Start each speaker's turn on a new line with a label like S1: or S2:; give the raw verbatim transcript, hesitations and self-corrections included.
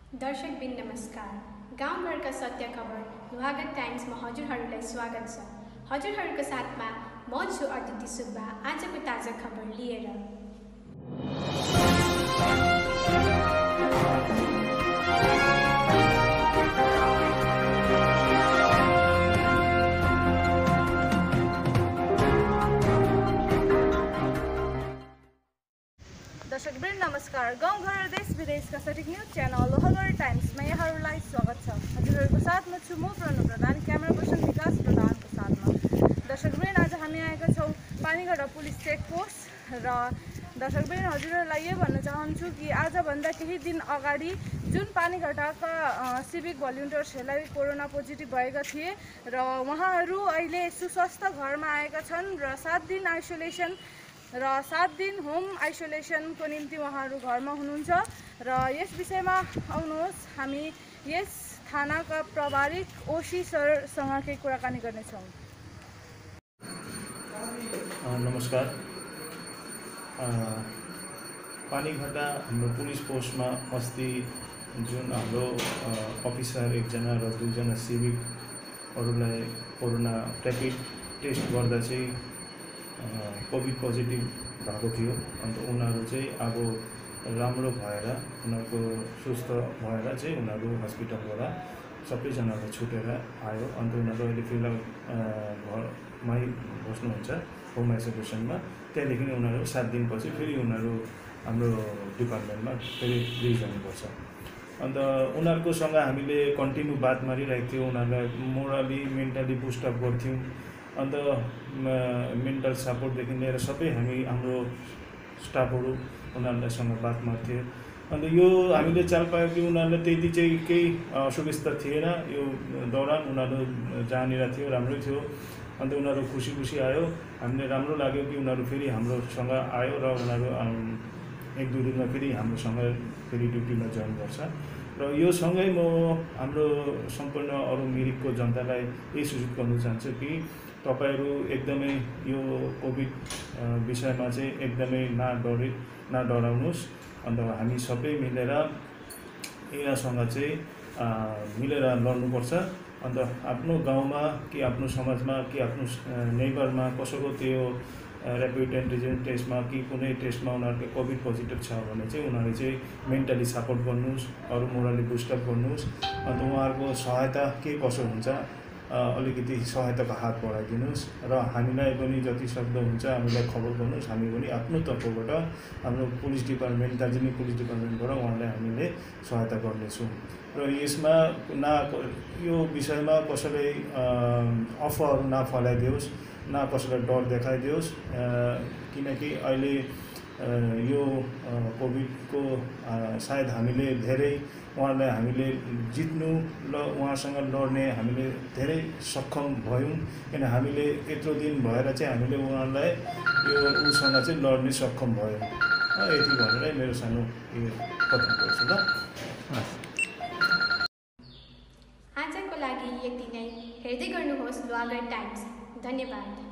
S1: दर्शकबिन नमस्कार। गाउँघरका सत्य खबर लोहागढ टाइम्समा हजुरहरूलाई स्वागत छ। हजुरहरूको साथमा म छु अदिति सुब्बा आजको ताजा खबर लिएर।
S2: दर्शकबिन नमस्कार। गाउँघर देश विदेशका सठिक न्युज च्यानल लोहागढ टाइम्समा यहाँहरूलाई स्वागत छ। हजुरहरूको साथमा छु म प्रणव प्रधान, क्यामेरा पर्सन विकास प्रधानको साथमा। दर्शकबिन आज हामी आएका छौँ पानीघाटा पुलिस चेकपोस्ट र दर्शकबिन हजुरहरूलाई यो भन्न चाहन्छु कि आजभन्दा केही दिन अगाडि जुन पानीघाटाका सिभिक भलिन्टियर्सहरूलाई कोरोना पोजिटिभ भएका थिए र उहाँहरू अहिले सुस्वस्थ घरमा आएका छन् र सात दिन आइसोलेसन र सात दिन होम आइसोलेसनको निम्ति उहाँहरू घरमा हुनुहुन्छ र यस विषयमा आउनुहोस् हामी यस थानाका प्रभारी ओसी सरसँग केही कुराकानी गर्नेछौँ।
S3: नमस्कार। पानीघाटा हाम्रो पुलिस पोस्टमा अस्ति जुन हाम्रो अफिसर एकजना र दुईजना सिभिकहरूलाई कोरोना ऱ्यापिड टेस्ट गर्दा चाहिँ कोभिड पोजिटिभ भएको थियो। अन्त उनीहरू चाहिँ अब राम्रो भएर उनीहरूको सुस्थ भएर चाहिँ उनीहरू हस्पिटलबाट सबैजनालाई छुटेर आयो। अन्त उनीहरू अहिले फिलहाल घरमै बस्नुहुन्छ होम आइसोलेसनमा। त्यहाँदेखि उनीहरू सात दिनपछि फेरि उनीहरू हाम्रो डिपार्टमेन्टमा फेरि रिलिज हुनुपर्छ। अन्त उनीहरूकोसँग हामीले कन्टिन्यू बात मारिरहेको थियौँ, उनीहरूलाई मोरली मेन्टली बुस्टअप गर्थ्यौँ। अन्त मेन्टल सपोर्टदेखि लिएर सबै हामी हाम्रो स्टाफहरू उनीहरूसँग बात मार्थ्यौँ। अन्त यो हामीले चाल पायो कि उनीहरूलाई त्यति चाहिँ केही असुविस्ता थिएन। यो दौरान उनीहरू जहाँनिर थियो राम्रै थियो। अन्त उनीहरू खुसी खुसी आयो। हामीले राम्रो लाग्यो कि उनीहरू फेरि हाम्रोसँग आयो र उनीहरू एक दुई दिनमा फेरि हाम्रोसँग फेरि ड्युटीमा जोइन गर्छ। र यो सँगै म हाम्रो सम्पूर्ण अरू मिरिकको जनतालाई यही सूचित गर्न चाहन्छु कि तपाईहरू एकदमै यो कोभिड विषयमा चाहिँ एकदमै नडरी नडराउनुहोस्। अन्त हामी सबै मिलेर यहाँसँग चाहिँ मिलेर लड्नुपर्छ। अन्त आफ्नो गाउँमा कि आफ्नो समाजमा कि आफ्नो नेबरमा कसैको त्यो ऱ्यापिड एन्टिजेन टेस्टमा कि कुनै टेस्टमा उनीहरूको कोभिड पोजिटिभ छ भने चाहिँ उनीहरूले चाहिँ मेन्टली सपोर्ट गर्नुहोस्, अरू मोरली बुस्टअप गर्नुहोस्। अन्त उहाँहरूको सहायता के कसो हुन्छ अलिकति सहायताको हात बढाइदिनुहोस् र हामीलाई पनि जति सक्दो हुन्छ हामीलाई खबर गर्नुहोस्। हामी पनि आफ्नो तर्फबाट हाम्रो पुलिस डिपार्टमेन्ट दार्जिलिङ पुलिस डिपार्टमेन्टबाट उहाँलाई हामीले सहायता गर्नेछौँ। र यसमा न यो विषयमा कसैले अफवाहहरू नफैलाइदियोस्, न कसैलाई डर देखाइदियोस्। किनकि अहिले यो कोभिडको सायद हामीले धेरै उहाँलाई हामीले जित्नु र उहाँसँग लड्ने हामीले धेरै सक्षम भयौँ। किन हामीले यत्रो दिन भएर चाहिँ हामीले उहाँलाई यो उसँग चाहिँ लड्ने सक्षम भयौँ। यति भनेर मेरो सानो यो कथन गर्छु ल।
S1: आजको लागि यति नै। हेर्दै गर्नुहोस् लोहागढ टाइम्स। धन्यवाद।